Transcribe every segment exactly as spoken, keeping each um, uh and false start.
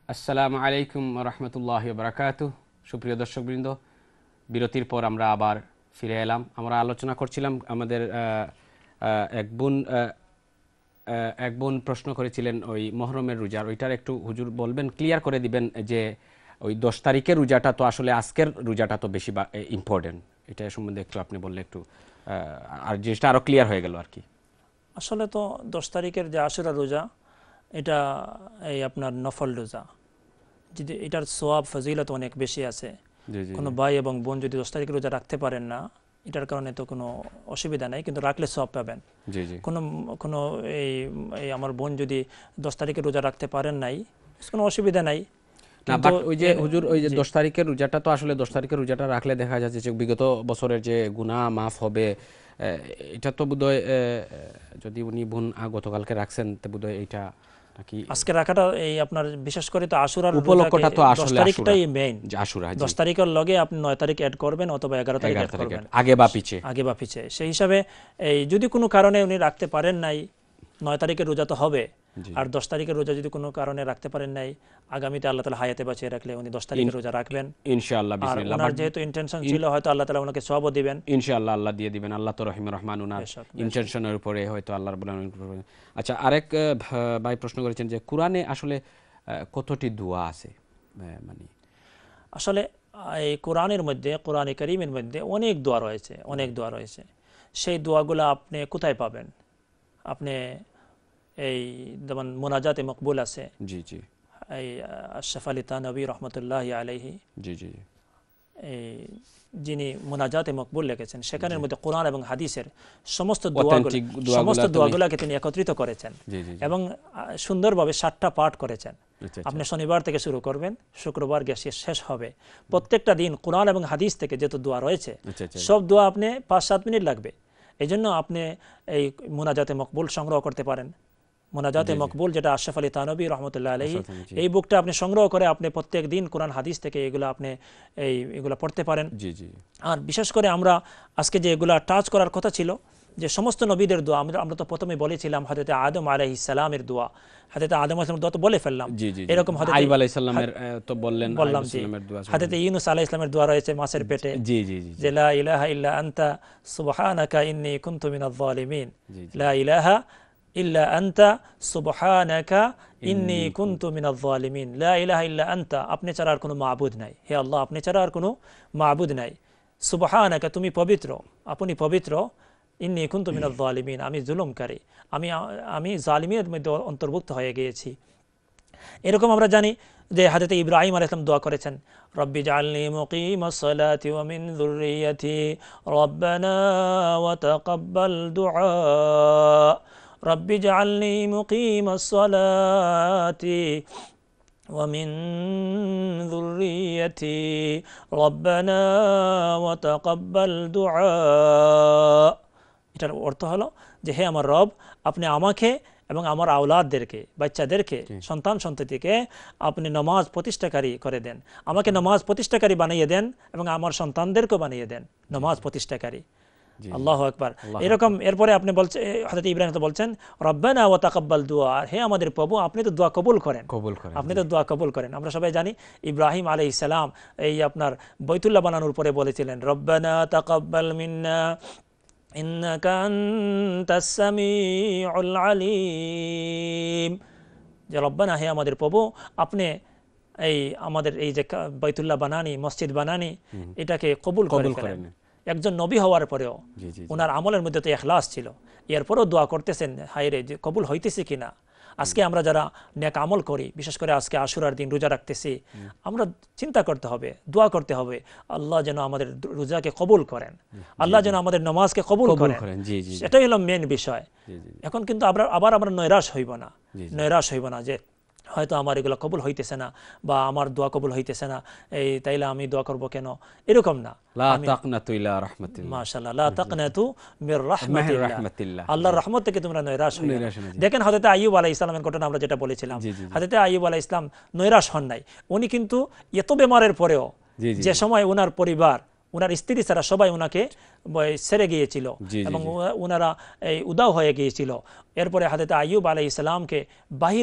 আসসালামু আলাইকুম ওয়া রাহমাতুল্লাহি ওয়া বারাকাতুহু। সুপ্রিয় দর্শকবৃন্দ, বিরতির পর আমরা আবার ফিরে এলাম। আমরা আলোচনা করছিলাম, আমাদের এক বোন এক বোন প্রশ্ন করেছিলেন ওই মুহররমের রোজার, ওইটার একটু হুজুর বলবেন, ক্লিয়ার করে দিবেন যে ওই দশ তারিখের রোজাটা তো আসলে আজকের রোজাটা তো বেশি ইম্পর্টেন্ট, এটা সম্বন্ধে একটু আপনি বললে একটু আর জিনিসটা আরো ক্লিয়ার হয়ে গেল আর কি। আসলে তো দশ তারিখের যে আশুরা রোজা, এটা এই আপনার নফল রোজা, যদি এটার সোয়াব ফজিলত অনেক বেশি আছে। কোনো ভাই এবং বোন যদি দশ তারিখের রোজা রাখতে পারেন না, এটার কারণে তো কোনো অসুবিধা নাই, কিন্তু রাখলে সোয়াব পাবেন। কোনো কোনো এই আমার বোন যদি দশ তারিখের রোজা রাখতে পারেন নাই, কোনো অসুবিধা নাই। ওই যে হুজুর ওই যে দশ তারিখের রোজাটা তো আসলে দশ তারিখের রোজাটা রাখলে দেখা যাচ্ছে যে বিগত বছরের যে গুনাহ মাফ হবে, এটা তো বোধহয় যদি উনি বোন গতকালকে রাখছেন তো বোধহয় এইটা নাকি আজকে রাখাটা এই আপনার বিশেষ করে তো আশুরার উপলক্ষটা তো আসলে দশ তারিখটাই মেইন। আশুরা দশ তারিখের লগে আপনি নয় তারিখ অ্যাড করবেন অথবা এগারো তারিখ অ্যাড করবেন, আগে বা পিছে আগে বা পিছে। সেই হিসাবে এই যদি কোনো কারণে উনি রাখতে পারেন নাই, নয় তারিখের রোজা তো হবে, আর দশ তারিখের রোজা যদি কোনো কারণে রাখতে পারেন নাই, আগামীতে আল্লাহ তাআলা হায়াতে বাঁচিয়ে রাখলে উনি দশ তারিখের রোজা রাখবেন ইনশাআল্লাহ বিসমিল্লাহ। আর যেহেতু ইন্টেনশন ছিল, হয়তো আল্লাহ তাআলা ওনাকে সওয়াবও দিবেন ইনশাআল্লাহ, আল্লাহ দিয়ে দিবেন। আল্লাহ তো রহিম রহমান, ওনার ইন্টেনশনের উপরে হয়তো আল্লাহ রাব্বুল আলামিন। আচ্ছা, আরেক ভাই প্রশ্ন করেছেন যে কোরআনে আসলে কতটি দোয়া আছে? মানে আসলে এই কোরআনের মধ্যে, কোরআনে কারীমের মধ্যে অনেক দোয়া রয়েছে, অনেক দোয়া রয়েছে। সেই দোয়াগুলো আপনি কোথায় পাবেন? আপনি এই যেমন মোনাজাতে মকবুল আছে, জি জি, এই আশরাফ আলী থানভী রহমতুল্লাহি আলাইহি, জি জি, এই যিনি মোনাজাতে মকবুল লিখেছেন, সেখানের মধ্যে কোরআন এবং হাদিসের সমস্ত দোয়াগুলো, সমস্ত দোয়াগুলোকে তিনি একত্রিত করেছেন এবং সুন্দরভাবে সাতটা পাঠ করেছেন। আপনি শনিবার থেকে শুরু করবেন, শুক্রবার গিয়ে শেষ হবে। প্রত্যেকটা দিন কোরআন এবং হাদিস থেকে যত দোয়া রয়েছে, সব দোয়া আপনি পাঁচ সাত মিনিট লাগবে। এই জন্য আপনি এই মোনাজাতে মকবুল সংগ্রহ করতে পারেন। মোনাজাতে মকবুল, যেটা আশরাফ আলী থানভী রহমতুল্লাহ আলাইহি, এই বুকটা আপনি সংগ্রহ করে আপনি প্রত্যেক দিন কোরআন হাদিস থেকে এগুলো আপনি এই এগুলো পড়তে পারেন। আর বিশেষ করে আমরা আজকে যে এগুলা টাচ করার কথা ছিল, যে সমস্ত নবীদের দোয়া, আমরা আমরা তো প্রথমে বলেছিলাম হযরত আদম আলাইহিস সালামের দোয়া, হযরত আদম আলাইহিস সালামের দোয়া তো বলে ফেললাম। এরকম হযরত আইয়ুব আলাইহিস সালামের তো বললেন, বললাম জি। হযরত ইউনূস আলাইহিস সালামের দোয়া রয়েছে মাছের পেটে, জি জি জি, যে লা ইলাহা ইল্লা আনতা সুবহানাকা ইন্নী কুনতু মিনাজ জালিমিন, লা ইলাহা ইল্লা আনতা সুবহানাকা ইন্নী কুনতু মিনাজ জালিমিন, লা ইলাহা ইল্লা আনতা, আপনি ছাড়া আর কোনো মাবুদ নাই, হে আল্লাহ আপনি ছাড়া আর কোনো মাবুদ নাই। সুবহানাকা, তুমি পবিত্র, আপনি পবিত্র। ইন্নী কুনতু মিনাজ জালিমিন, আমি জুলুমকারী, আমি আমি জালিমের মধ্যে অন্তর্ভুক্ত হয়ে গিয়েছি। এরকম আমরা জানি যে হযরত ইব্রাহিম আলাইহিস সালাম দোয়া করেছেন, রব্বি জাআলনি মুকিমাস সালাতি ওয়া মিন যুররিয়্যাতি রব্বানা ওয়া তাকাব্বাল দুআ, রব্বি জাআলনি মুকিমাস সালাতি ওয়া মিন যুররিয়্যাতি রব্বানা ওয়া তাকাব্বাল দুআ। এটার অর্থ হলো যে হে আমার রব, আপনি আমাকে এবং আমার আওলাদদেরকে, বাচ্চাদেরকে, সন্তান সন্ততিকে আপনি নামাজ প্রতিষ্ঠাকারী করে দেন, আমাকে নামাজ প্রতিষ্ঠাকারী বানিয়ে দেন এবং আমার সন্তানদেরকেও বানিয়ে দেন নামাজ প্রতিষ্ঠাকারী। আল্লাহু আকবার। এরকম এরপরে আপনি বলছেন, হযরত ইব্রাহিম তো বলছেন রব্বানা ওয়া তাকাব্বাল দুআ, হে আমাদের প্রভু আপনি তো দোয়া কবুল করেন, আপনি তো দোয়া কবুল করেন। আমরা সবাই জানি ইব্রাহিম আলাইহিস সালাম এই আপনার বাইতুল্লাহ বানানোর পরে বলেছিলেন রব্বানা তাকাব্বাল মিন্না ইন্নাকা আনতাস সামিউল আলিম, যে রব্বানা, হে আমাদের প্রভু আপনি এই আমাদের এই যে বাইতুল্লাহ বানানি, মসজিদ বানানি, এটাকে কবুল করেন। একজন নবী হওয়ার পরেও ওনার আমলের মধ্যে তো ইখলাস ছিল, এরপরেও দোয়া করতেছেন হায়রে যে কবুল হইতেছে কিনা। আজকে আমরা যারা নেক আমল করি, বিশেষ করে আজকে আশুরার দিন রোজা রাখতেছি, আমরা চিন্তা করতে হবে, দোয়া করতে হবে, আল্লাহ যেন আমাদের রোজাকে কবুল করেন, আল্লাহ যেন আমাদের নামাজকে কবুল করেন। এটাই হলো মেন বিষয়। এখন কিন্তু আবার আবার আমরা নৈরাশ হইব না, নৈরাশ হইব না যে হয়তো আমার এগুলো কবুল হইতেছে না বা আমার দোয়া কবুল হইতেছে না, এই তাইলে আমি দোয়া করব কেন, এরকম না। লা তাকনাতু ইলা রাহমাতিল্লাহ, মাশাআল্লাহ, লা তাকনাতু মির রাহমাতিল্লাহ, আল্লাহর রহমত থেকে তোমরা নৈরাশ হইও না। দেখেন হযরত আইয়ুব আলাইহিস সালামের ঘটনা আমরা যেটা বলেছিলাম, হযরত আইয়ুব আলাইহিস সালাম নৈরাশ হন নাই। উনি কিন্তু এত বেমারের পরেও, যে সময় ওনার পরিবার, ওনার স্ত্রী ছাড়া সবাই ওনাকে ছেড়ে গিয়েছিল এবং ওনারা এই উদাও হয়ে গিয়েছিল, এরপরে হযরত আইয়ুব আলাইহিস সালামকে বাহিরে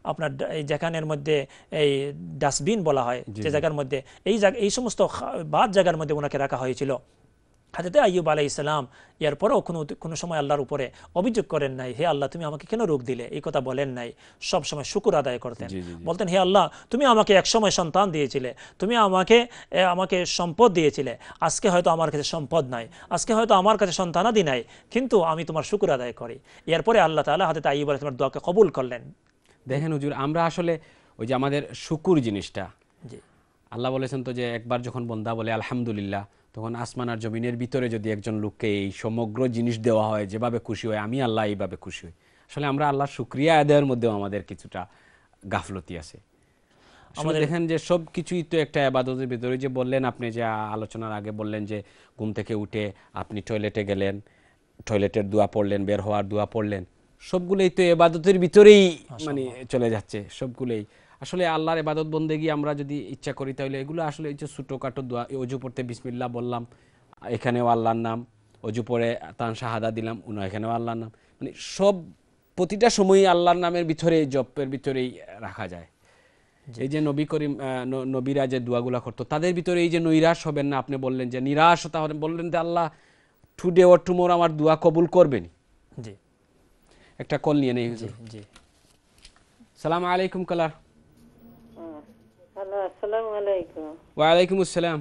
আপনার এই যেখানের মধ্যে এই ডাস্টবিন বলা হয় যে জায়গার মধ্যে এই এই সমস্ত বাদ জায়গার মধ্যে ওনাকে রাখা হয়েছিল। হযরত আইয়ুব আলাইহিস সালাম এরপরও কোনো কোনো সময় আল্লাহর উপরে অভিযোগ করেন নাই, হে আল্লাহ তুমি আমাকে কেন রোগ দিলে, এই কথা বলেন নাই। সব সময় শুকর আদায় করতেন, বলতেন হে আল্লাহ তুমি আমাকে এক সময় সন্তান দিয়েছিলে, তুমি আমাকে আমাকে সম্পদ দিয়েছিলে, আজকে হয়তো আমার কাছে সম্পদ নাই, আজকে হয়তো আমার কাছে সন্তানাদি নাই, কিন্তু আমি তোমার শুকর আদায় করি। এরপরে আল্লাহ তাআলা হযরত আইয়ুব আলাইহিস সালামের দোয়াকে কবুল করলেন। দেখেন হুজুর, আমরা আসলে ওই যে আমাদের শুকুর জিনিসটা, জি আল্লাহ বলেছেন তো যে একবার যখন বান্দা বলে আলহামদুলিল্লাহ, তখন আসমান আর জমিনের ভিতরে যদি একজন লোককে এই সমগ্র জিনিস দেওয়া হয় যেভাবে খুশি হয়, আমি আল্লাহ এইভাবে খুশি হই। আসলে আমরা আল্লাহর শুকরিয়া আদায়ের মধ্যেও আমাদের কিছুটা গাফলতি আছে। আমাদের দেখেন যে সব কিছুই তো একটা ইবাদতের ভিতরে, যে বললেন আপনি যে আলোচনার আগে বললেন যে ঘুম থেকে উঠে আপনি টয়লেটে গেলেন, টয়লেটের দোয়া পড়লেন, বের হওয়ার দোয়া পড়লেন, সবগুলোই তো ইবাদতের ভিতরেই মানে চলে যাচ্ছে সবগুলোই। আসলে আল্লাহর ইবাদত বন্দেগী আমরা যদি ইচ্ছা করি তাহলে এগুলো আসলে এই যে ছোটোখাটো দোয়া, অজু পড়তে বিসমিল্লাহ বললাম, এখানেও আল্লাহর নাম, অজু পড়ে তান শাহাদা দিলাম, উনা এখানেও আল্লাহর নাম, মানে সব প্রতিটা সময়ই আল্লাহর নামের ভিতরে জপের ভিতরেই রাখা যায়। এই যে নবী করিম নবীরা যে দোয়াগুলা করতো তাদের ভিতরে এই যে নৈরাশ হবেন না, আপনি বললেন যে নিরাশ হতে হবেন, বললেন যে আল্লাহ টুডে অর টুমোরো আমার দোয়া কবুল করবেন। জি একটা কল নিয়ে নেই হুজুর। জি সালাম আলাইকুম কালার। হ্যালো আসসালামু আলাইকুম। ওয়া আলাইকুম আসসালাম।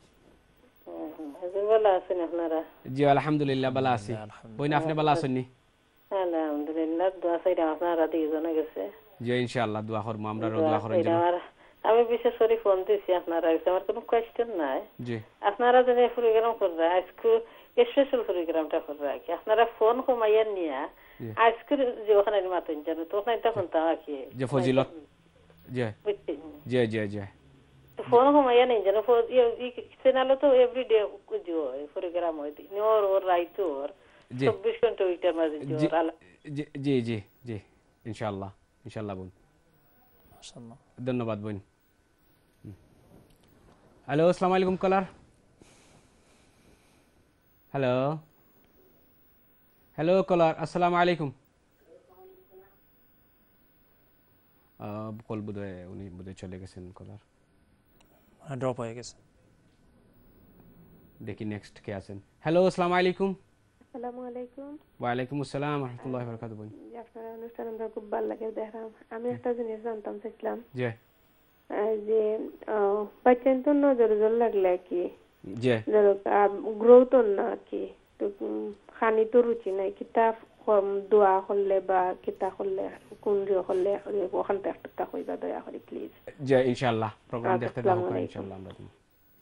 হুজুর ভালো আছেন আপনারা? জি আলহামদুলিল্লাহ ভালো আছি। বইন আপনি ভালো আছেন নি? আলহামদুলিল্লাহ, দোয়া চাইরা আপনারা দিয়ে জানা গেছে। জি ইনশাআল্লাহ দোয়া করব, আমরা দোয়া করার জন্য। আমি বিশেষ করে ফোন দিছি আপনারা, আমার কোনো কোয়েশ্চেন নাই। জি আপনারা যে প্রোগ্রাম কররা আজকে স্পেশাল প্রোগ্রামটা কররা কি আপনারা ফোন কমাইয়া নিয়া আজকে যে ওখানে মাতেন জানো তো ওখানে তখন তা কি যে ফজিলত জি জি জি জি ফোন কমাইয়া নেই জানো, এই চ্যানেলে তো এভরিডে যে প্রোগ্রাম হয় নিওর ওর রাইট ওর চব্বিশ ঘন্টা ওইটার মাঝে জি জি জি জি ইনশাআল্লাহ ইনশাআল্লাহ বোন, মাশাআল্লাহ ধন্যবাদ বোন। হ্যালো আসসালামু আলাইকুম কলার। হ্যালো হ্যালো কলার আসসালামু আলাইকুম। কল বোধহয় উনি বোধহয় চলে গেছেন, কলার ড্রপ হয়ে গেছে। দেখি নেক্সট কে আছেন। হ্যালো আসসালামু আলাইকুম। আসসালামু আলাইকুম। ওয়া আলাইকুম আসসালাম ওয়া রাহমাতুল্লাহি ওয়া বারাকাতুহু। বোন আপনার অনুষ্ঠান আমরা খুব ভালো লাগে দেখলাম। আমি একটা জিনিস জানতাম চাইছিলাম জি যে বাচ্চার তো নজর জল লাগলে কি জি ধরো গ্রোথ না কি তো খানি তো রুচি নাই কিতাব দোয়া করলে বা কিতা করলে কোন দোয়া করলে ওখানটা একটা কইবা দয়া করে প্লিজ। জি ইনশাআল্লাহ প্রোগ্রাম দেখতে থাকুন ইনশাআল্লাহ আমরা দিন।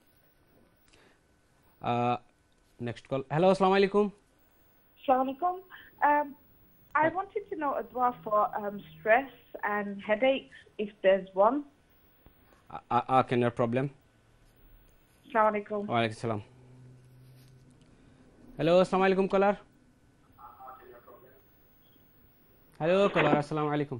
আহ নেক্সট কল। হ্যালো আসসালামু আলাইকুম। Assalamu alaikum. Um, I wanted to know a dua for um, stress and headaches, if there's one. Uh, uh, can your problem? Assalamu alaikum. Wa alaikum salam. Hello, assalamu alaikum caller. Hello caller, assalamu alaikum.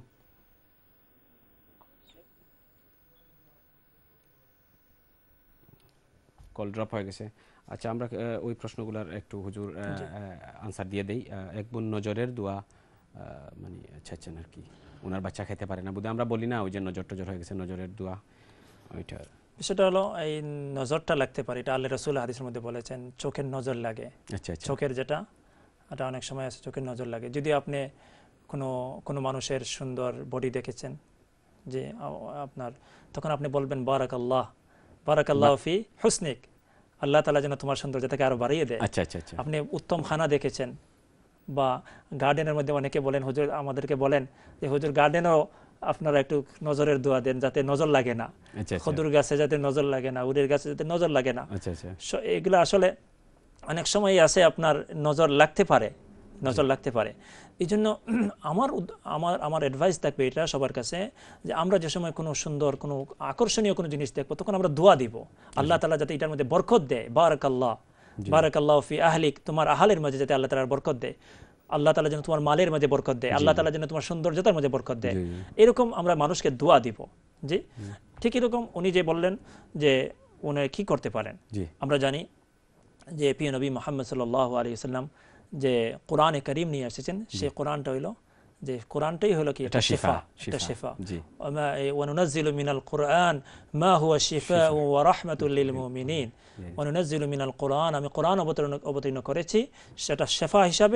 Call drop হয়ে গেছে। আচ্ছা আমরা ওই প্রশ্নগুলোর একটু হুজুর answer দিয়ে দেই। এক বোন নজরের দোয়া মানে চাচ্ছেন আর কি, ওনার বাচ্চা খেতে পারে না বুঝে, আমরা বলি না ওই যে নজর টজর হয়ে গেছে নজরের দোয়া, ওইটা বিষয়টা হলো এই নজরটা লাগতে পারে, এটা আল্লাহ রাসূল হাদিসের মধ্যে বলেছেন চোখের নজর লাগে। আচ্ছা আচ্ছা চোখের যেটা এটা অনেক সময় আছে চোখের নজর লাগে। যদি আপনি কোনো কোনো মানুষের সুন্দর বডি দেখেছেন যে আপনার, তখন আপনি বলবেন বারাকাল্লাহ বারাকাল্লাহু ফি হুসনিক, আল্লাহ তাআলা যেন তোমার সৌন্দর্যটাকে আরো বাড়িয়ে দেয়। আচ্ছা আচ্ছা আচ্ছা আপনি উত্তম খানা দেখেছেন, বা গার্ডেনের মধ্যে অনেকে বলেন হুজুর আমাদেরকে বলেন যে হুজুর গার্ডেনও আপনারা একটু নজরের দোয়া দেন যাতে নজর লাগে না, খদুর গাছে যাতে নজর লাগে না, উড়ের গাছে যাতে নজর লাগে না। আচ্ছা আচ্ছা এগুলো আসলে অনেক সময় আছে আপনার নজর লাগতে পারে, নজর লাগতে পারে। এই জন্য আমার আমার আমার অ্যাডভাইস থাকবে এটা সবার কাছে যে আমরা যে সময় কোনো সুন্দর কোনো আকর্ষণীয় কোনো জিনিস দেখবো তখন আমরা দোয়া দিব আল্লাহ তাআলা যাতে এটার মধ্যে বরকত দেয়। বারাকাল্লাহ বারাকাল্লাহু ফি আহলিক, তোমার আহলের মাঝে যাতে আল্লাহ তাআলা বরকত দেয়, আল্লাহ তাআলা যেন তোমার মালের মাঝে বরকত দেয়, আল্লাহ তাআলা যেন তোমার সৌন্দর্যতার মাঝে বরকত দেয়, এরকম আমরা মানুষকে দোয়া দিব। জি ঠিক এরকম উনি যে বললেন যে উনি কি করতে পারেন, আমরা জানি যে প্রিয় নবী মুহাম্মদ সাল্লাল্লাহু আলাইহি ওয়াসাল্লাম যে কোরআনে কারীম নিয়ে এসেছেন, সেই কোরআনটা হইল যে কোরআনটাই হলো কি এটা শিফা, এটা শিফা, শিফা। জি। ওয়া নুনাজ্জিলু মিনাল কুরআন মা হুয়া শিফাউ ওয়া রাহমাতুল লিল মুমিনিন। ওয়া নুনাজ্জিলু মিনাল কুরআন, আমি কোরআন অবতীর্ণ অবতীর্ণ করেছি সেটা শিফা হিসাবে,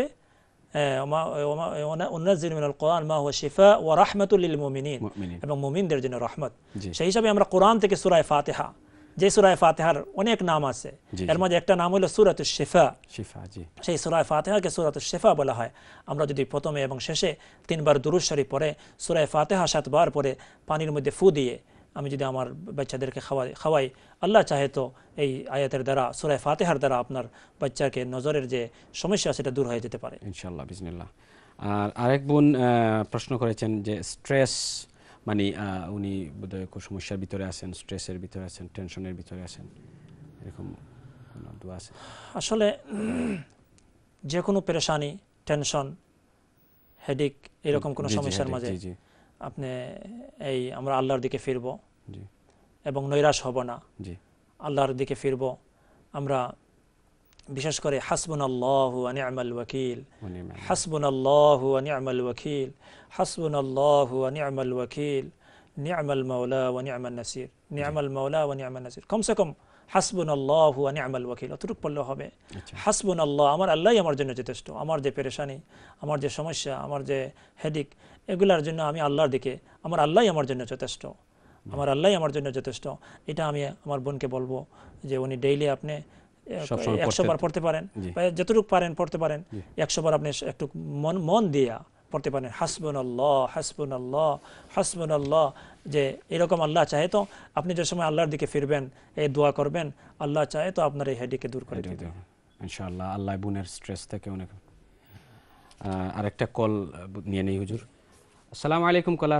ওয়া নুনাজ্জিলু মিনাল কুরআন মা হুয়া শিফা ওয়া রাহমাতুল লিল মুমিনিন, এবং মুমিনদের জন্য রহমত। সেই হিসাবে আমরা কোরআন থেকে সূরা ফাতিহা, যে সূরা ফাতিহার অনেক নাম আছে, এর মধ্যে একটা নাম হলো সূরাতুশ শিফা, শিফা, জি। সেই সূরা ফাতিহাকে সূরাতুশ শিফা বলা হয়। আমরা যদি প্রথমে এবং শেষে তিনবার দুরূদ শরীফ পড়ে, সূরা ফাতিহা সাতবার পড়ে পানির মধ্যে ফু দিয়ে আমি যদি আমার বাচ্চাদেরকে খাওয়াই খাওয়াই আল্লাহ চাহে তো এই আয়াতের দ্বারা, সূরা ফাতিহার দ্বারা আপনার বাচ্চাকে নজরের যে সমস্যা সেটা দূর হয়ে যেতে পারে ইনশাআল্লাহ, বিসমিল্লাহ। আর আরেক বোন প্রশ্ন করেছেন যে স্ট্রেস মানে উনি বোধহয় কোনো সমস্যার ভিতরে আছেন, স্ট্রেসের ভিতরে আছেন, টেনশনের ভিতরে আছেন, এরকম কোনো দোয়া আছে? আসলে যে কোনো পেরেশানি, টেনশন, হেডেক, এরকম কোনো সমস্যার মাঝে আপনি এই আমরা আল্লাহর দিকে ফিরব এবং নৈরাশ হব না, আল্লাহর দিকে ফিরব। আমরা বিশেষ করে হাসবুনাল্লাহু ওয়া নি'মাল ওয়াকিল, হাসবুনাল্লাহু ওয়া নি'মাল ওয়াকিল, হাসবুনাল্লাহু ওয়া নি'মাল ওয়াকিল, নি'মাল মাওলা ওয়া নি'মান নাসির, নি'মাল মাওলা ওয়া নি'মান নাসির। কমসে কম হাসবুনাল্লাহু ওয়া নি'মাল ওয়াকিল অতটুকু পড়লে হবে। হাসবুনাল্লাহ, আমার আল্লাহই আমার জন্য যথেষ্ট। আমার যে পেরেশানি, আমার যে সমস্যা, আমার যে হেডেক, এগুলার জন্য আমি আল্লাহর দিকে, আমার আল্লাহই আমার জন্য যথেষ্ট, আমার আল্লাহই আমার জন্য যথেষ্ট। এটা আমি আমার বোনকে বলবো যে উনি ডেইলি আপনি একশো বার পড়তে পারেন, যতটুকু পারেন পড়তে পারেন, একশো বার আপনি একটু মন মন দিয়া পড়তে পারেন। হাসবুনাল্লাহ, হাসবুনাল্লাহ, হাসবুনাল্লাহ। যে এরকম আল্লাহ চাহে তো আপনি যে সময় আল্লাহর দিকে ফিরবেন, এই দোয়া করবেন, আল্লাহ চাহে তো আপনার এই হেডেককে দূর করে দিবেন ইনশাআল্লাহ। আল্লাহ বোনের স্ট্রেস থেকে অনেক। আরেকটা কল নিয়ে নেই হুজুর। আসসালামু আলাইকুম কলার।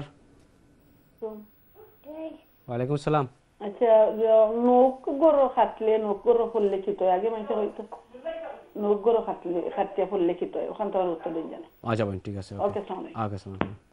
ওয়ালাইকুম আসসালাম। আচ্ছা, নৌক গরো খাটলে নৌক গরো ফুললে কি তো আগে মানুষ হইতো নৌক গরো খাটলে খাটিয়া ফুললে কি তো ওখান থেকে উত্তর দিন জানো। আচ্ছা বোন, ঠিক আছে। ওকে, আসসালামু আলাইকুম। ওকে, আসসালামু আলাইকুম।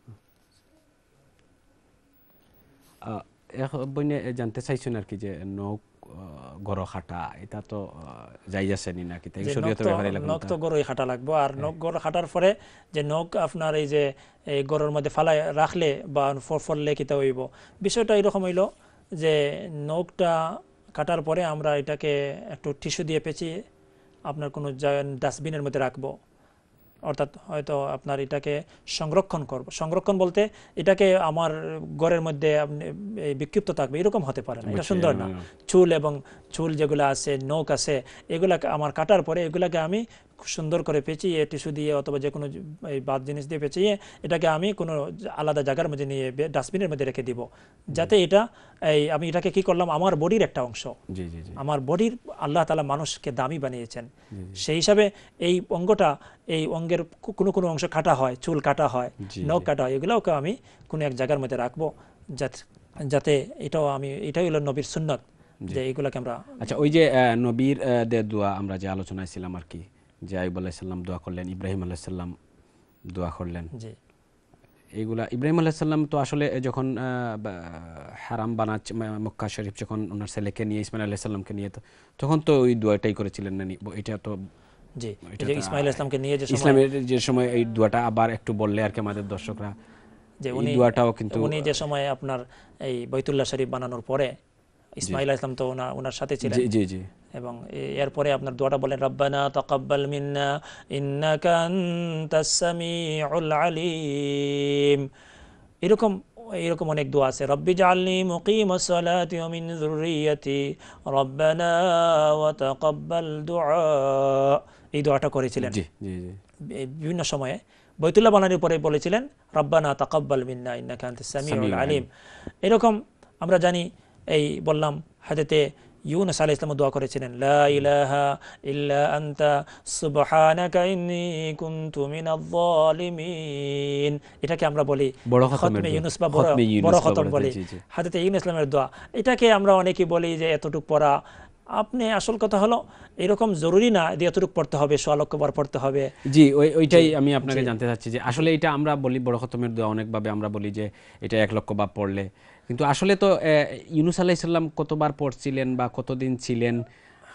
এক বইনে জানতে চাইছেন আর কি যে নৌক গরো খাটা এটা তো যাই যাচ্ছে নি নাকি, তাই শরীয়তের ব্যাপারে লাগবে। নৌক তো গরোই খাটা লাগবে, আর নৌক গরো খাটার পরে যে নৌক আপনার এই যে এই গরোর মধ্যে ফালাই রাখলে বা ফললে কিতা হইব, বিষয়টা এরকম হইল যে নৌকটা কাটার পরে আমরা এটাকে একটু টিস্যু দিয়ে পেঁচিয়ে আপনার কোনো ডাস্টবিনের মধ্যে রাখবো, অর্থাৎ হয়তো আপনার এটাকে সংরক্ষণ করব। সংরক্ষণ বলতে এটাকে আমার ঘরের মধ্যে বিক্ষিপ্ত থাকবে এরকম হতে পারে না, এটা সুন্দর না। চুল এবং চুল যেগুলো আছে, নখ আছে, এগুলাকে আমার কাটার পরে এগুলাকে আমি সুন্দর করে পেঁচিয়ে টিস্যু দিয়ে অথবা যে কোনো বাদ জিনিস দিয়ে পেঁচিয়ে এটাকে আমি কোনো আলাদা জায়গার মধ্যে নিয়ে ডাস্টবিনের মধ্যে রেখে দিব, যাতে এটা এই আমি এটাকে কি করলাম আমার বডির একটা অংশ, আমার বডির আল্লাহ তাআলা মানুষকে দামি বানিয়েছেন, সেই হিসাবে এই অঙ্গটা এই অঙ্গের কোনো কোনো অংশ কাটা হয়, চুল কাটা হয়, নখ কাটা হয়, এগুলোকে আমি কোনো এক জায়গার মধ্যে রাখবো যাতে যাতে এটাও আমি এটাই হলো নবীর সুন্নত যে এইগুলাকে আমরা। আচ্ছা, ওই যে নবীর দোয়া আমরা যে আলোচনায় ছিলাম আর কি, যে আইয়ুব আলাইহিস সালাম দোয়া করলেন, ইব্রাহিম আলাইহিস সালাম দোয়া করলেন, জি, এইগুলা ইব্রাহিম আলাইহিস সালাম তো আসলে যখন হারাম বানাচ্ছে মক্কা শরীফ, যখন ওনার ছেলেকে নিয়ে ইসমাইল আলাইহিস সালামকে নিয়ে, তখন তো ওই দোয়াটাই করেছিলেন না? এটা তো জি, যে ইসমাইল ইসলামকে নিয়ে যে সময় ইসলামের যে সময় এই দোয়াটা আবার একটু বললে আর কি আমাদের দর্শকরা, যে উনি দোয়াটাও কিন্তু উনি যে সময় আপনার এই বাইতুল্লাহ শরীফ বানানোর পরে ইসমাইল আলাইহিস সালাম তো ওনার ওনার সাথে ছিলেন, জি জি জি, এবং এরপরে আপনার দোয়াটা বলেন রব্বানা তাকাব্বাল মিন্না ইন্নাকা আনতাস সামিউল আলিম। এরকম এরকম অনেক দোয়া আছে, রব্বি জাআলনি মুকিমাস সালাতি ওয়া মিন যুররিয়্যাতি রব্বানা ওয়া তাকাব্বাল দুআ, এই দোয়াটা করেছিলেন জি জি জি বিভিন্ন সময়ে। বাইতুল্লাহ বানানোর পরে বলেছিলেন রব্বানা তাকাব্বাল মিন্না ইন্নাকা আনতাস সামিউল আলিম। এরকম আমরা জানি, এই বললাম হাদিসে ইউনূস আলাইহিস সালাম দোয়া করেছিলেন লা ইলাহা ইল্লা আনতা সুবহানাকা ইন্নী কুনতু মিনাজ জালিমিন। এটাকে আমরা বলি খতমে ইউনূস বা বড় খতম বলি, হাদিসে ইউনূস ইসলামের দোয়া। এটাকে আমরা অনেকেই বলি যে এতটুকু পড়া, আপনি আসল কথা হলো এরকম জরুরি না যে এতটুকু পড়তে হবে, সোয়া লক্ষ বার পড়তে হবে। জি, ওই ওইটাই আমি আপনাকে জানতে চাচ্ছি যে আসলে এটা আমরা বলি বড় খতমের দোয়া, অনেকভাবে আমরা বলি যে এটা এক লক্ষ বার পড়লে, কিন্তু আসলে তো ইউনূস আলাইহিস সালাম কতবার পড়ছিলেন বা কতদিন ছিলেন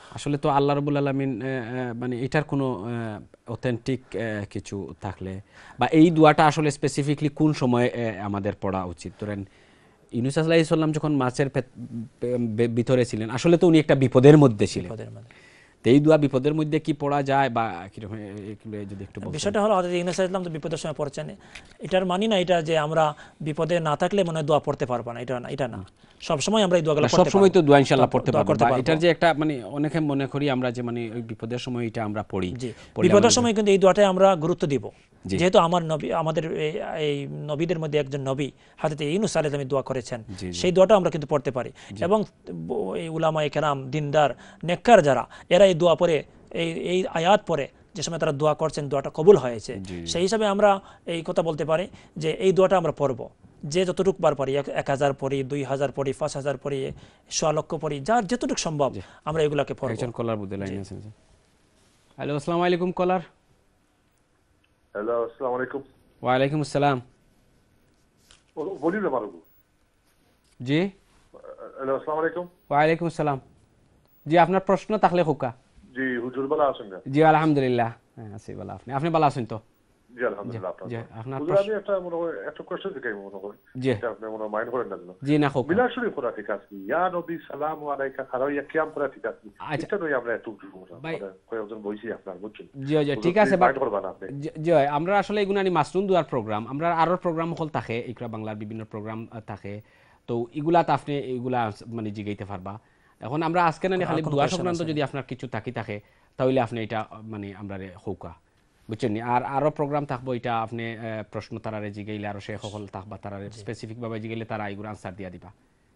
আসলে তো আল্লাহ রাব্বুল আলামিন মানে এটার কোনো অথেন্টিক কিছু থাকলে বা এই দোয়াটা আসলে স্পেসিফিকলি কোন সময়ে আমাদের পড়া উচিত? ধরেন ইউনূস আলাইহিস সালাম যখন মাছের ভিতরে ছিলেন আসলে তো উনি একটা বিপদের মধ্যে ছিলেন, এই দোয়া বিপদের মধ্যে কি পড়া যায় বা কিরকম যদি একটু বলতেন। বিষয়টা হলো হযরত ইউনূস আলাইহিস সালাম তো বিপদের সময় পড়ছেন, এটার মানি না এটা যে আমরা বিপদে না থাকলে মনে দোয়া পড়তে পারবো না, এটা না, এটা না। সব সময় আমরা এই দোয়াগুলো পড়তে পারবো, সব সময় তো দোয়া ইনশাআল্লাহ পড়তে পারবো। এটার যে একটা মানে অনেকে মনে করি আমরা যে মানে ওই বিপদের সময় এটা আমরা পড়ি, বিপদের সময় কিন্তু এই দোয়াটাই আমরা গুরুত্ব দিব, যেহেতু আমার নবী আমাদের এই নবীদের মধ্যে একজন নবী হযরত ইউনূস আলাইহিস সালাম দোয়া করেছেন, সেই দোয়াটা আমরা কিন্তু পড়তে পারি। এবং এই উলামায়ে কেরাম, দিনদার, নেককার যারা, এরা এই দোয়া পড়ে, এই এই আয়াত পড়ে যে সময় তারা দোয়া করছেন দোয়াটা কবুল হয়েছে। সেই হিসাবে আমরা এই কথা বলতে পারি যে এই দোয়াটা আমরা পড়ব, যে যতটুকু বার পারি, এক হাজার পড়ি, দুই হাজার পড়ি, পাঁচ হাজার পড়ি, সোয়া লক্ষ পড়ি, যার যতটুকু সম্ভব আমরা এগুলাকে পড়ব। একজন কলার বুঝে লাইন আছেন। হ্যালো, আসসালামু আলাইকুম কলার। হ্যালো, আসসালামু আলাইকুম। ওয়া আলাইকুম আসসালাম। বলি না মারবো। জি, হ্যালো, আসসালামু আলাইকুম। ওয়া আলাইকুম আসসালাম। জি, আপনার প্রশ্ন থাকলে খোকা। জি হুজুর, ভালো আছেন না? জি আলহামদুলিল্লাহ, হ্যাঁ আছি ভালো। আপনি আপনি ভালো আছেন তো? জি আলহামদুলিল্লাহ। জি, আপনার হুজুর আমি একটা মনে হয় একটা কোশ্চেন থেকে মনে হয় জি এটা আপনি মনে মাইন্ড করেন না? জি না খোকা, মিলাদ শরীফ পড়া ঠিক আছে, ইয়া নবী সালামু আলাইকা খারাইয়া কিয়াম পড়া ঠিক আছে, এটা নয় আমরা একটু কয়েকজন বইছি আপনার বুঝছেন? জি জি ঠিক আছে, মাইন্ড করবেন আপনি। জি আমরা আসলে এগুনানি মাসনুন দুয়ার প্রোগ্রাম, আমরা আরো প্রোগ্রাম হল থাকে, ইকরা বাংলার বিভিন্ন প্রোগ্রাম থাকে, তো এগুলাতে আপনি এগুলা মানে জিগাইতে পারবা। এখন আমরা আজকে না খালি দোয়া সংক্রান্ত যদি আপনার কিছু থাকি থাকে তাহলে আপনি এটা মানে আমরা হৌকা বুঝছেন নি। আর আরো প্রোগ্রাম থাকবো, এটা আপনি প্রশ্ন তারারে জিগাইলে আরো শেখ হল থাকবা, তারারে স্পেসিফিক ভাবে জিগাইলে তারা এগুলো আনসার দিয়া দিবা।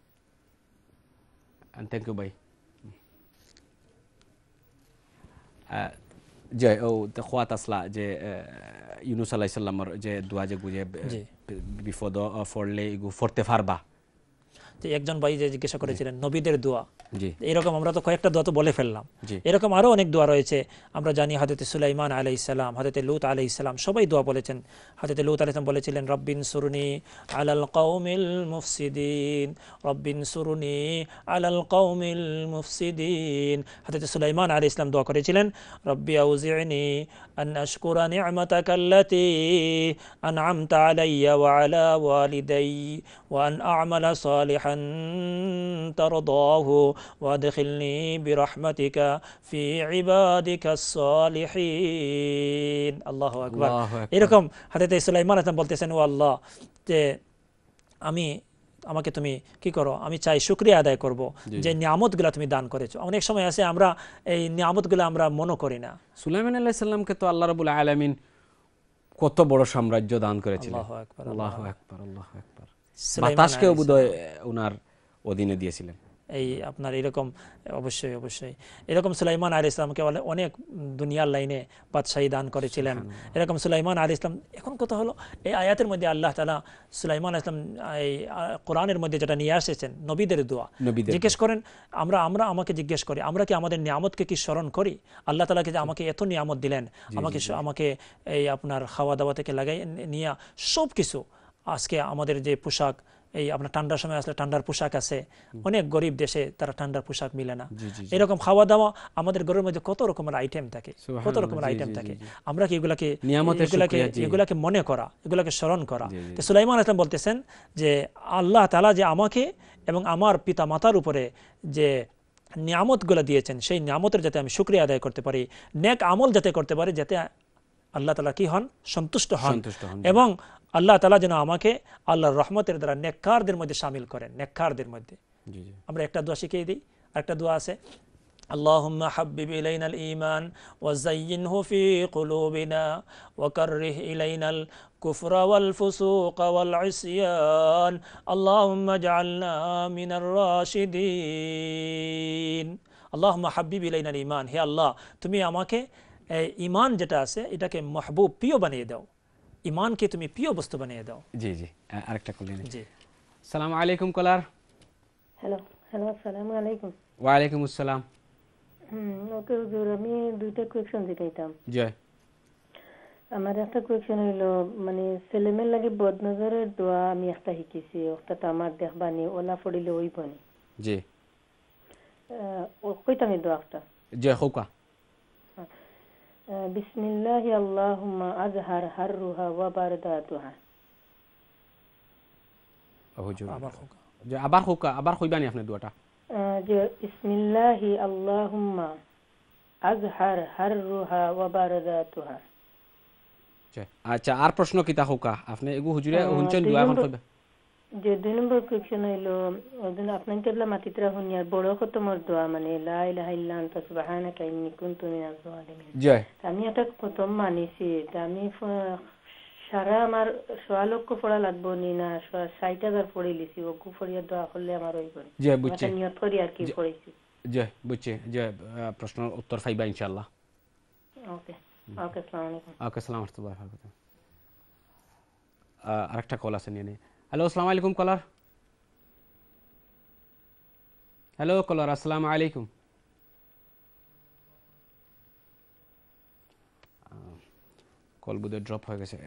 থ্যাংক ইউ ভাই। যে ও খোয়াত আসলা যে ইউনূস আলাইহিস সালামের যে দোয়া যে গুজে বিপদ পড়লে এগু পড়তে পারবা, যে একজন ভাই যে জিজ্ঞাসা করেছিলেন নবীদের দোয়া, এরকম আমরা তো কয়েকটা দোয়া তো বলে ফেললাম, এরকম আরো অনেক দোয়া রয়েছে। আমরা জানি হযরত সুলাইমান আলাইহিস সালাম, হযরত লূত আলাইহিস সালাম সবাই দোয়া বলেছেন। হযরত লূত আলাইহিস সালাম বলেছিলেন রব্বিন সুরনি আলাল কওমিল মুফসিদিন, রব্বিন সুরনি আলাল কওমিল মুফসিদিন। হযরত সুলাইমান আলাইহিস সালাম দোয়া করেছিলেন রব্বি আউজি'নি আন আশকুরা নি'মাতাকাল্লাতী আন'আমতা আলাইয়া ওয়া আলা ওয়ালিদাই ওয়া আন আ'মালা সালিহান তারদাহু ওয়াদখিলনি বিরহমাতিকা ফি ইবাদিকাস সালিহিন। আল্লাহু আকবার। এরকম হযরত সুলাইমান আলাইহিস সালাম বলতেছেন, ও আল্লাহ, যে আমি আমাকে তুমি কি করো, আমি চাই শুকরিয়া আদায় করব যে নিয়ামতগুলো তুমি দান করেছো। অনেক সময় আছে আমরা এই নিয়ামতগুলো আমরা মনে করি না। সুলাইমান আলাইহিস সালামকে তো আল্লাহ রাব্বুল আলামিন কত বড় সাম্রাজ্য দান করেছিলেন। আল্লাহু আকবার, আল্লাহু আকবার, আল্লাহু আকবার। বাতাসকেও বোধহয় ওনার অধীনে দিয়েছিলেন। এই আপনার এরকম অবশ্যই অবশ্যই এরকম সুলাইমান আলাইহিস সালামকে অনেক দুনিয়ার লাইনে বাদশাহী দান করেছিলেন। এরকম সুলাইমান আলাইহিস সালাম, এখন কথা হলো এই আয়াতের মধ্যে আল্লাহ তাআলা সুলাইমান আলাইহিস সালাম এই কোরআনের মধ্যে যেটা নিয়ে আসছেন নবীদের দোয়া, জিজ্ঞেস করেন আমরা আমরা আমাকে জিজ্ঞেস করি আমরা কি আমাদের নিয়ামতকে কি স্মরণ করি? আল্লাহ তাআলাকে যে আমাকে এত নিয়ামত দিলেন, আমাকে আমাকে এই আপনার খাওয়া দাওয়া থেকে লাগাই নিয়ে সব কিছু, আজকে আমাদের যে পোশাক, এই আপনার ঠান্ডার সময় আসলে ঠান্ডার পোশাক আছে, অনেক গরিব দেশে তারা ঠান্ডার পোশাক মিলে না। এরকম খাওয়া দাওয়া আমাদের ঘরের মধ্যে কত রকমের আইটেম থাকে, কত রকমের আইটেম থাকে, আমরা কি এগুলাকে এগুলাকে এগুলাকে মনে করা, এগুলাকে স্মরণ করা? তো সুলাইমান আলাইহিস সালাম বলতেছেন যে আল্লাহ তাআলা যে আমাকে এবং আমার পিতা মাতার উপরে যে নিয়ামতগুলো দিয়েছেন, সেই নিয়ামতের যাতে আমি শুকরিয়া আদায় করতে পারি, নেক আমল যাতে করতে পারি, যাতে আল্লাহ তাআলা কি হন, সন্তুষ্ট হন, এবং আল্লাহ তাআলা যেন আমাকে আল্লাহর রহমতের দ্বারা নেককারদের মধ্যে শামিল করেন, নেককারদের মধ্যে। আমরা একটা দোয়া শিখিয়ে দিই, আরেকটা দোয়া আছে, আল্লাহুম্মা হাব্বিব ইলাইনাল ঈমান ওয়া যায়্যিনহু ফি কুলুবিনা ওয়া কাররিহ ইলাইনাল কুফরা ওয়াল ফুসুকা ওয়াল ইসয়ান আল্লাহুম্মা জাআলনা মিনার রাশিদিন। আল্লাহুম্মা হাব্বিব ইলাইনাল ঈমান, হে আল্লাহ তুমি আমাকে ঈমান যেটা আছে এটাকে মাহবুব, প্রিয় বানিয়ে দাও, ঈমানকে তুমি প্রিয় বস্তু বানিয়ে দাও। জি জি আরেকটা কলেন। জি আসসালামু আলাইকুম কলার। হ্যালো হ্যালো আসসালামু আলাইকুম। ওয়া আলাইকুম আসসালাম। হুম ওকে হুজুর, আমি দুইটা কোয়েশ্চন জিজ্ঞাইতাম। জি আমার একটা কোয়েশ্চন হইলো, মানে ছেলেমেয়ের লাগে বদনজরের দোয়া আমি একটা শিখেছি, ওটা তো আমার দেখবানি ওলা পড়িলে ওই বনি। জি ও কইতাম এই দোয়াটা। জি খোকা বিসমিল্লাহি আল্লাহুম্মা আজহার হাররুহা ওয়া বারদাতুহা। হুজুর আবার খোকা যে আবার খোকা আবার কইবানি আপনি দুয়াটা যে বিসমিল্লাহি আল্লাহুম্মা আজহার হাররুহা ওয়া বারদাতুহা। আচ্ছা আর প্রশ্ন কিতা খোকা আপনি এগু হুজুরে হুনছেন দোয়া এখন কইবা যে দুই নম্বর কোয়েশ্চন হইলো ওদিন আপনার কেবলা মাতিতরা হুনিয়ার বড় খতমর দোয়া মানে লা ইলাহা ইল্লা আনতা সুবহানাকা ইন্নী কুনতু মিনাজ জালিমিন। জি আমি এটা খতম মানিছি আমি সারা আমার সোয়ালক্ষ পড়া লাগবো নি না ষাট হাজার পড়ে লিছি ও কুফরিয়া দোয়া করলে আমার হইব না। জি বুঝছি নিয়ত করি আর কি পড়েছি। জি বুঝছি জি প্রশ্নের উত্তর পাইবা ইনশাআল্লাহ। ওকে ওকে আসসালামু আলাইকুম। ওকে আসসালামু আলাইকুম। আরেকটা কল আছে নিয়ে নে। হ্যালো আসসালামু আলাইকুম কলার। হ্যালো কলার আসসালামু আলাইকুম। কল বুধে ড্রপ হয়ে গেছে।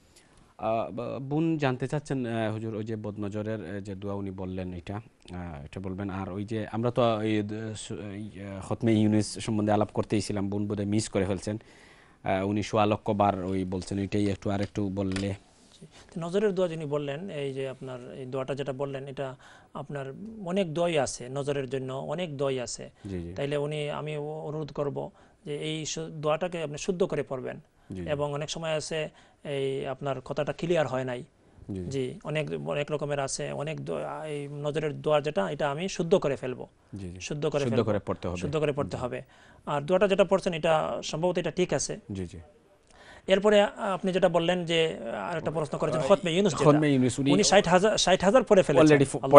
বোন জানতে চাচ্ছেন হুজুর ওই যে বদনজরের যে দোয়া উনি বললেন এটা এটা বলবেন। আর ওই যে আমরা তো এই খতমে ইউনুস সম্বন্ধে আলাপ করতেইছিলাম, বোন বোধহয় মিস করে ফেলছেন। উনি সোয়া লক্ষ বার ওই বলছেন ওইটাই একটু আর একটু বললে। নজরের দোয়া যিনি বললেন এই যে আপনার এই দোয়াটা যেটা বললেন এটা আপনার অনেক দোয়াই আছে, নজরের জন্য অনেক দোয়াই আছে। তাইলে উনি আমি অনুরোধ করব যে এই দোয়াটাকে আপনি শুদ্ধ করে পড়বেন। এবং অনেক সময় আছে এই আপনার কথাটা ক্লিয়ার হয় নাই, জি অনেক অনেক রকমের আছে, অনেক এই নজরের দোয়া যেটা এটা আমি শুদ্ধ করে ফেলবো, শুদ্ধ করে শুদ্ধ করে পড়তে হবে, শুদ্ধ করে পড়তে হবে। আর দোয়াটা যেটা পড়ছেন এটা সম্ভবত এটা ঠিক আছে। জি জি। এরপরে আপনি যেটা বললেন যে আরেকটা প্রশ্ন করেছেন খতমে ইউনুস, উনি ষাট হাজার ষাট হাজার পড়ে ফেলেছেন,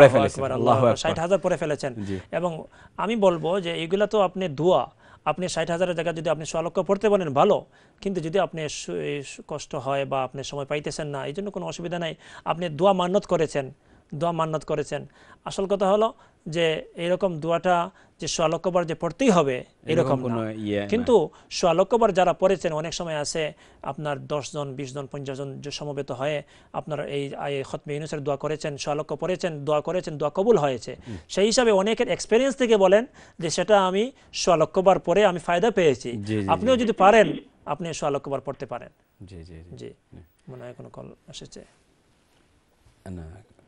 ষাট হাজার পড়ে ফেলেছেন। এবং আমি বলবো যে এইগুলা তো আপনি দোয়া, আপনি ষাট হাজারের জায়গায় যদি আপনি সোয়া লক্ষ পড়তে বলেন ভালো, কিন্তু যদি আপনি কষ্ট হয় বা আপনি সময় পাইতেছেন না এই জন্য কোনো অসুবিধা নাই। আপনি দোয়া মান্নত করেছেন, দোয়া মান্নত করেছেন। আসল কথা হলো যে এইরকম দোয়াটা যে সোয়া লক্ষ বার যে পড়তেই হবে এরকম না, কিন্তু সোয়া লক্ষ বার যারা পড়েছেন অনেক সময় আছে আপনার দশ জন বিশ জন পঞ্চাশ জন যে সমবেত হয়ে আপনার এই খতমে ইউনুসের দোয়া করেছেন, সোয়া লক্ষ পড়েছেন, দোয়া করেছেন, দোয়া কবুল হয়েছে। সেই হিসাবে অনেকের এক্সপিরিয়েন্স থেকে বলেন যে সেটা আমি সোয়া লক্ষ বার পড়ে আমি ফায়দা পেয়েছি। আপনিও যদি পারেন আপনি সোয়া লক্ষ বার পড়তে পারেন। জি জি জি। মনে হয় কোনো কল এসেছে না।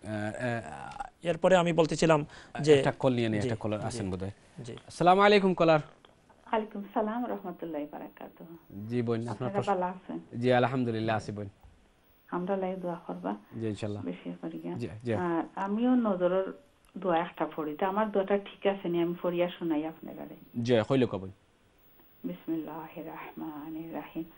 এরপরে আমি বলতেছিলাম যে একটা কল নিয়ে নেই, একটা কলার আছেন বোধহয়। জি আসসালামু আলাইকুম কলার। ওয়ালাইকুম সালাম ওয়া রাহমাতুল্লাহি ওয়া বারাকাতুহু। জি বোন আপনার প্রশ্ন। ভালো আছেন? জি আলহামদুলিল্লাহ আছি বোন। আমরা লাই দোয়া করবা। জি ইনশাআল্লাহ। বেশি করি জ্ঞান। জি জি। আর আমিও নজরের দোয়া একটা পড়ি, তা আমার দোয়াটা ঠিক আছে নি, আমি পড়িয়া শোনাই আপনারা। জি কইলো কবুল। বিসমিল্লাহির রাহমানির রাহিম।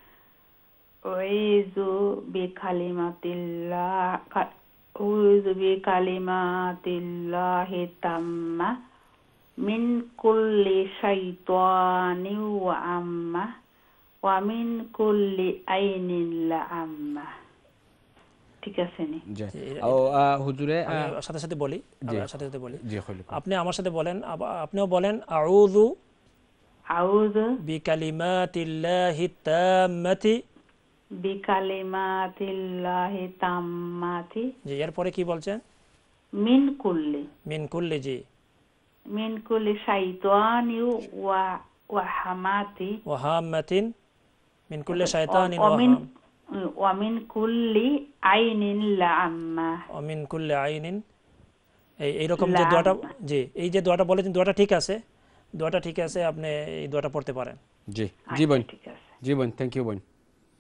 ওয়াইযু বিকালিমাতিল্লাহ উযু বিকালিমাতিল্লাহি তাম্মা মিন কুল্লি শাইতানিন ওয়া আম্মা ওয়া মিন কুল্লি আইনিন লাআম্মা। ঠিক আছে নি? জি। ও হুজুরে সাথে সাথে বলি, সাথে সাথে বলি। জি কইলো। আপনি আমার সাথে বলেন, আপনিও বলেন আউযু আউযু বিকালিমাতিল্লাহি তাম্মাতি বিকালিমাতিল্লাহি তাম্মাতি। জি এরপরে কি বলছেন? মিন কুল্লি মিন কুল্লি। জি মিন কুল্লি শাইতানি ওয়া ওয়া হামাতি ওয়া হামাতিন মিন কুল্লি শাইতানিন ওয়া হাম ওয়া মিন কুল্লি আইনিন লাআম্মা ওয়া মিন কুল্লি আইনিন। এই এইরকম যে দোয়াটা, জি এই যে দোয়াটা বলেছেন দোয়াটা ঠিক আছে, দোয়াটা ঠিক আছে, আপনি এই দোয়াটা পড়তে পারেন। জি জি বোন, ঠিক আছে। জি বোন থ্যাংক ইউ বোন।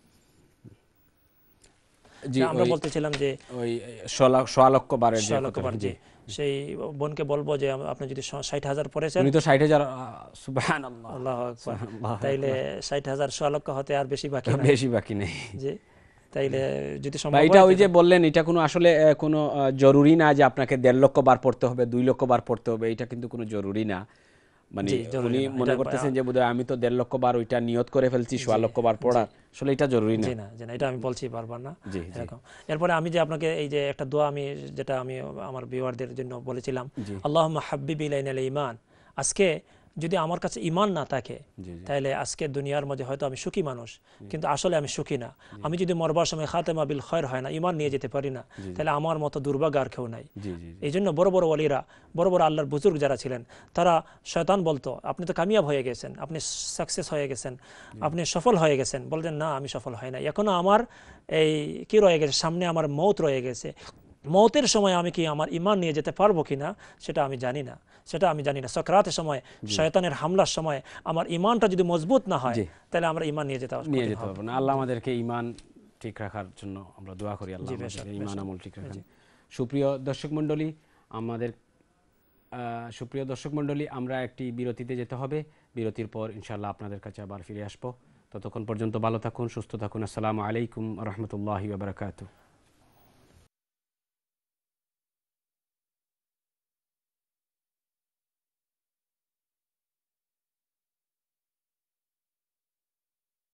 জি আমরা বলতেছিলাম যে ওই সোয়া লক্ষ বারের যে লক্ষ বার, জি সেই বোনকে বলবো যে আপনি যদি ষাট হাজার পড়েছেন, উনি তো ষাট হাজার, সুবহানাল্লাহ আল্লাহু আকবার, তাইলে ষাট হাজার সোয়া লক্ষ হতে আর বেশি বাকি নেই, বেশি বাকি নেই। জি তাইলে যদি সম্ভব এটা ওই যে বললেন এটা কোনো আসলে কোনো জরুরি না যে আপনাকে দেড় লক্ষ বার পড়তে হবে, দুই লক্ষ বার পড়তে হবে, এটা কিন্তু কোনো জরুরি না। মানে উনি মনে করতেছেন যে বোধহয় আমি তো দেড় লক্ষ বার ওইটা নিয়ত করে ফেলছি সোয়া লক্ষ বার পড়া, আসলে এটা জরুরি না। জি না, জি না, এটা আমি বলছি বারবার না এরকম। এরপরে আমি যে আপনাকে এই যে একটা দোয়া আমি যেটা আমি আমার ভিউয়ারদের জন্য বলেছিলাম, আল্লাহুম্মা হাব্বিব ইলাইনাল ঈমান, আজকে যদি আমার কাছে ঈমান না থাকে তাহলে আজকে দুনিয়ার মধ্যে হয়তো আমি সুখী মানুষ, কিন্তু আসলে আমি সুখী না। আমি যদি মরবার সময় খাতেমা বিল খৈর হয় না, ঈমান নিয়ে যেতে পারি না, তাহলে আমার মতো দুর্ভাগ্য আর কেউ নাই। এই জন্য বড় বড় ওলিরা, বড় বড় আল্লাহর বুজুর্গ যারা ছিলেন, তারা শয়তান বলতো আপনি তো কামিয়াব হয়ে গেছেন, আপনি সাকসেস হয়ে গেছেন, আপনি সফল হয়ে গেছেন। বলতেন না, আমি সফল হয় না, এখনো আমার এই কি রয়ে গেছে, সামনে আমার মৌত রয়ে গেছে। মৌতের সময় আমি কি আমার ঈমান নিয়ে যেতে পারবো কিনা সেটা আমি জানি না, সেটা আমি জানি না। সাকরাতের সময়, শয়তানের হামলার সময় আমার ঈমানটা যদি মজবুত না হয়, তাহলে আমরা ঈমান নিয়ে যেতে নিয়ে যেতে পারবো না। আল্লাহ আমাদেরকে ঈমান ঠিক রাখার জন্য আমরা দোয়া করি, আল্লাহ আমাদের ঈমান আমল ঠিক রাখেন। সুপ্রিয় দর্শক মণ্ডলী, আমাদের সুপ্রিয় দর্শক মণ্ডলী, আমরা একটি বিরতিতে যেতে হবে। বিরতির পর ইনশাআল্লাহ আপনাদের কাছে আবার ফিরে আসবো। ততক্ষণ পর্যন্ত ভালো থাকুন, সুস্থ থাকুন। আসসালামু আলাইকুম ওয়া রাহমাতুল্লাহি ওয়া বারাকাতুহু।